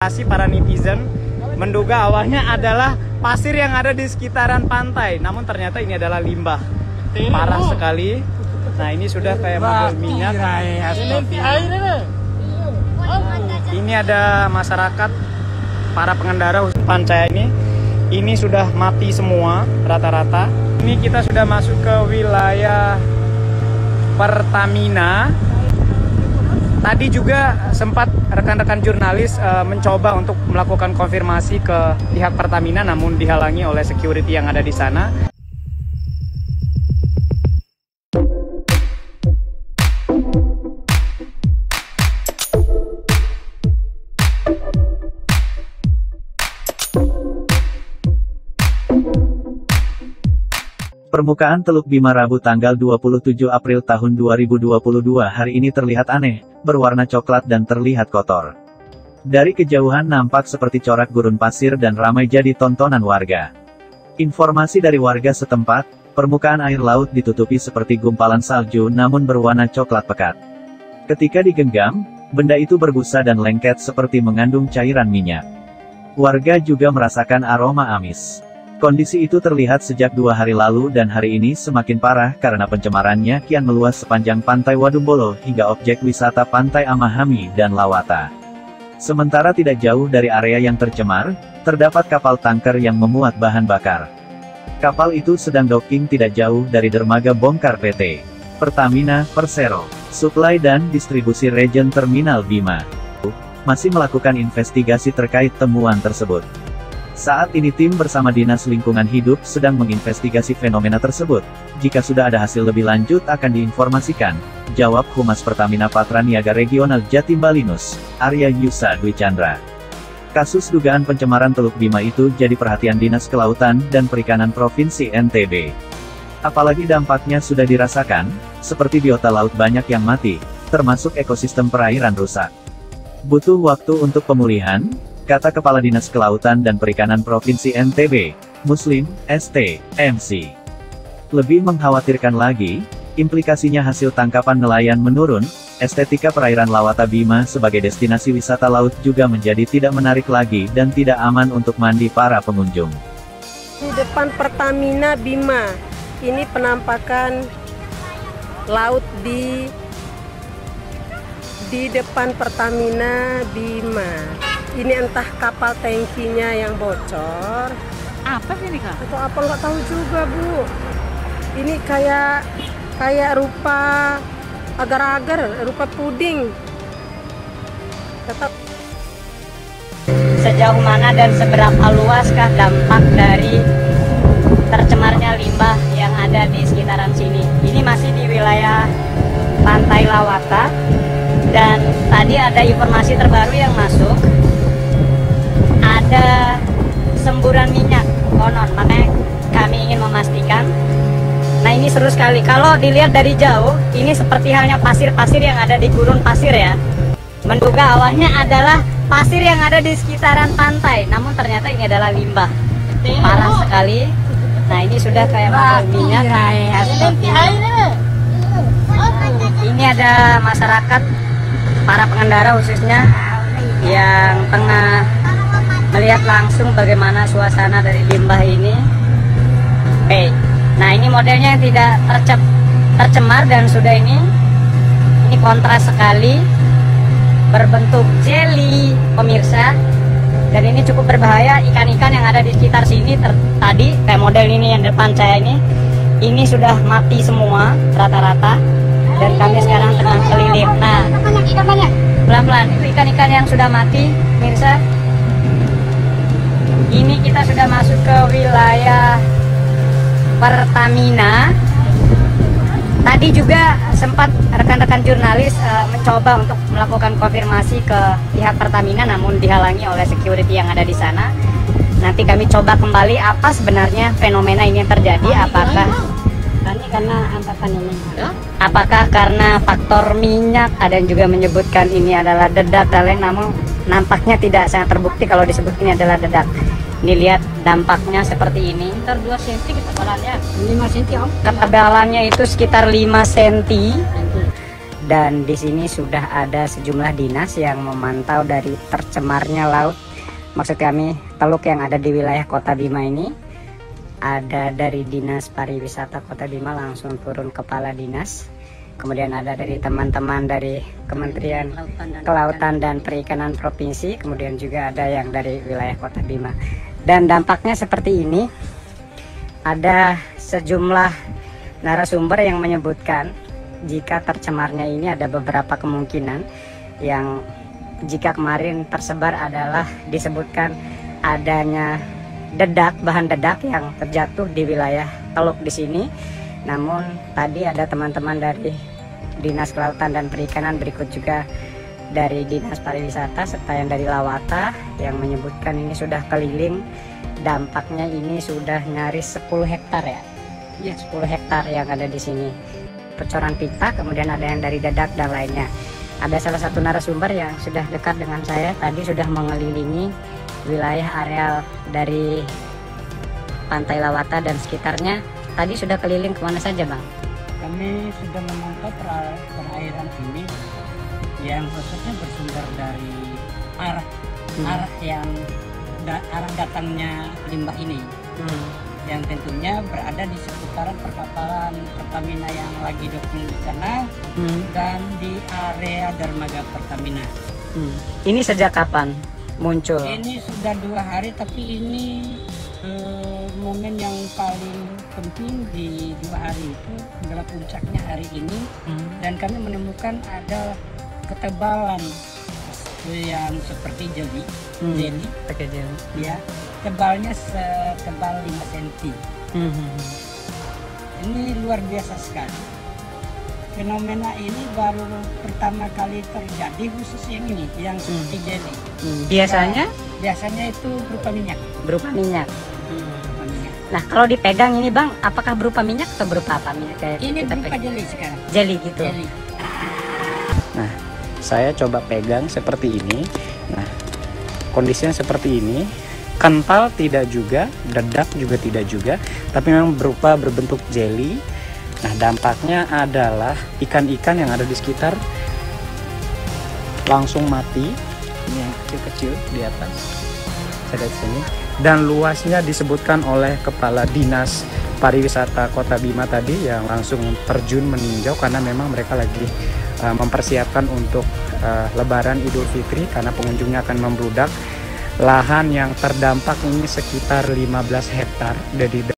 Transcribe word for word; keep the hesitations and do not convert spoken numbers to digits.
Para netizen menduga awalnya adalah pasir yang ada di sekitaran pantai, namun ternyata ini adalah limbah. Parah sekali. Nah, ini sudah kayak mobil minyak. Ini ada masyarakat, para pengendara Pancaya ini, ini sudah mati semua rata-rata. Ini kita sudah masuk ke wilayah Pertamina. Tadi juga sempat rekan-rekan jurnalis uh, mencoba untuk melakukan konfirmasi ke pihak Pertamina, namun dihalangi oleh security yang ada di sana. Permukaan Teluk Bima Rabu tanggal dua puluh tujuh April tahun dua ribu dua puluh dua hari ini terlihat aneh, berwarna coklat dan terlihat kotor. Dari kejauhan nampak seperti corak gurun pasir dan ramai jadi tontonan warga. Informasi dari warga setempat, permukaan air laut ditutupi seperti gumpalan salju namun berwarna coklat pekat. Ketika digenggam, benda itu berbusa dan lengket seperti mengandung cairan minyak. Warga juga merasakan aroma amis. Kondisi itu terlihat sejak dua hari lalu dan hari ini semakin parah karena pencemarannya kian meluas sepanjang pantai Wadumbolo hingga objek wisata pantai Amahami dan Lawata. Sementara tidak jauh dari area yang tercemar, terdapat kapal tanker yang memuat bahan bakar. Kapal itu sedang docking tidak jauh dari dermaga bongkar P T Pertamina Persero, Supply dan Distribusi Region Terminal Bima, masih melakukan investigasi terkait temuan tersebut. Saat ini tim bersama Dinas Lingkungan Hidup sedang menginvestigasi fenomena tersebut. Jika sudah ada hasil lebih lanjut akan diinformasikan, jawab Humas Pertamina Patra Niaga Regional Jatim Balinus, Arya Yusa Dwi Chandra. Kasus dugaan pencemaran Teluk Bima itu jadi perhatian Dinas Kelautan dan Perikanan Provinsi N T B. Apalagi dampaknya sudah dirasakan, seperti biota laut banyak yang mati, termasuk ekosistem perairan rusak. Butuh waktu untuk pemulihan, kata Kepala Dinas Kelautan dan Perikanan Provinsi N T B, Muslim, S T M C. Lebih mengkhawatirkan lagi, implikasinya hasil tangkapan nelayan menurun, estetika perairan Lawata Bima sebagai destinasi wisata laut juga menjadi tidak menarik lagi dan tidak aman untuk mandi para pengunjung. Di depan Pertamina Bima, ini penampakan laut di di depan Pertamina Bima. Ini entah kapal tangkinya yang bocor. Apa sih ini Kak? Atau apa nggak tahu juga Bu. Ini kayak kayak rupa agar-agar, rupa puding. Tetap. Sejauh mana dan seberapa luaskah dampak dari tercemarnya limbah yang ada di sekitaran sini? Ini masih di wilayah Pantai Lawata dan tadi ada informasi terbaru yang masuk. Ada semburan minyak konon, makanya kami ingin memastikan. Nah ini seru sekali, kalau dilihat dari jauh ini seperti halnya pasir-pasir yang ada di gurun pasir ya. Menduga awalnya adalah pasir yang ada di sekitaran pantai, namun ternyata ini adalah limbah. Parah sekali. Nah ini sudah kayak mobil minyak. Ini ada masyarakat, para pengendara khususnya yang tengah melihat langsung bagaimana suasana dari limbah ini. Oke, nah ini modelnya yang tidak tercep, tercemar dan sudah ini, ini kontras sekali, berbentuk jelly pemirsa, dan ini cukup berbahaya. Ikan-ikan yang ada di sekitar sini ter, tadi kayak model ini yang depan saya ini, ini sudah mati semua rata-rata, dan kami sekarang tengah keliling. Nah, pelan-pelan itu ikan-ikan yang sudah mati, pemirsa. Ini kita sudah masuk ke wilayah Pertamina. Tadi juga sempat rekan-rekan jurnalis uh, mencoba untuk melakukan konfirmasi ke pihak Pertamina, namun dihalangi oleh security yang ada di sana. Nanti kami coba kembali apa sebenarnya fenomena ini yang terjadi. Apakah ini karena angkatan ini? Apakah karena faktor minyak? Ada yang juga menyebutkan ini adalah dedak dan lain, namun nampaknya tidak sangat terbukti kalau disebut ini adalah dedak. Ini lihat dampaknya seperti ini. Sekitar dua sentimeter ketebalannya. lima sentimeter om. Ketebalannya itu sekitar lima sentimeter. Dan di sini sudah ada sejumlah dinas yang memantau dari tercemarnya laut. Maksud kami teluk yang ada di wilayah Kota Bima ini. Ada dari Dinas Pariwisata Kota Bima langsung turun kepala dinas. Kemudian ada dari teman-teman dari Kementerian Kelautan dan Perikanan Provinsi, kemudian juga ada yang dari wilayah Kota Bima. Dan dampaknya seperti ini, ada sejumlah narasumber yang menyebutkan jika tercemarnya ini ada beberapa kemungkinan yang jika kemarin tersebar adalah disebutkan adanya dedak, bahan dedak yang terjatuh di wilayah teluk di sini. Namun tadi ada teman-teman dari Dinas Kelautan dan Perikanan, berikut juga dari Dinas Pariwisata serta yang dari Lawata yang menyebutkan ini sudah keliling. Dampaknya ini sudah nyaris sepuluh hektar ya. Ya, sepuluh hektar yang ada di sini. Bocoran pita, kemudian ada yang dari dedak dan lainnya. Ada salah satu narasumber yang sudah dekat dengan saya tadi sudah mengelilingi wilayah areal dari Pantai Lawata dan sekitarnya. Tadi sudah keliling kemana saja, Bang? Kami sudah memantau per perairan ini yang khususnya bersumber dari arah hmm. arah yang da arah datangnya limbah ini, hmm. yang tentunya berada di seputaran perkapalan Pertamina yang lagi dokter di sana hmm. dan di area dermaga Pertamina. Hmm. Ini sejak kapan muncul? Ini sudah dua hari, tapi ini eh, momen yang paling penting di dua hari itu adalah puncaknya hari ini, hmm. dan kami menemukan ada ketebalan yang seperti jeli, hmm. jeli, pakai jeli, ya, tebalnya setebal lima sentimeter. Hmm. Ini luar biasa sekali. Fenomena ini baru pertama kali terjadi khusus yang ini, yang seperti hmm. jeli. Hmm. Biasanya? Nah, biasanya itu berupa minyak. Berupa minyak. Hmm. Nah, kalau dipegang ini, Bang, apakah berupa minyak atau berupa apa? Minyak kayak ini kita berupa pegang? jeli sekarang. Jeli gitu. Jeli. Nah, saya coba pegang seperti ini. Nah, kondisinya seperti ini. Kental tidak juga, dedak juga tidak juga, tapi memang berupa berbentuk jeli. Nah, dampaknya adalah ikan-ikan yang ada di sekitar langsung mati. Ini yang kecil-kecil di atas. Saya lihat sini. Dan luasnya disebutkan oleh Kepala Dinas Pariwisata Kota Bima tadi yang langsung terjun meninjau karena memang mereka lagi uh, mempersiapkan untuk uh, Lebaran Idul Fitri karena pengunjungnya akan membludak. Lahan yang terdampak ini sekitar lima belas hektar dari